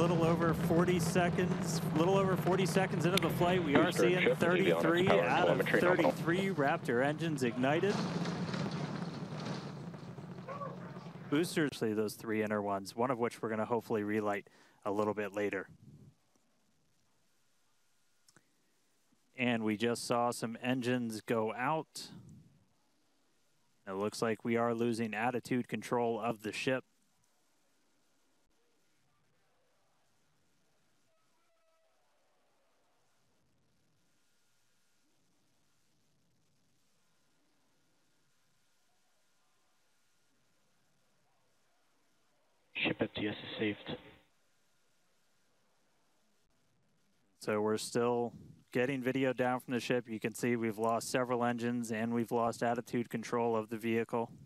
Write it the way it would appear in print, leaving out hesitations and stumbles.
little over 40 seconds into the flight. We are seeing 33 out of 33 Raptor engines ignited. Boosters, those 3 inner ones, one of which we're going to hopefully relight a little bit later. And we just saw some engines go out. It looks like we are losing attitude control of the ship. Ship FTS is saved. So we're still getting video down from the ship. You can see we've lost several engines and we've lost attitude control of the vehicle.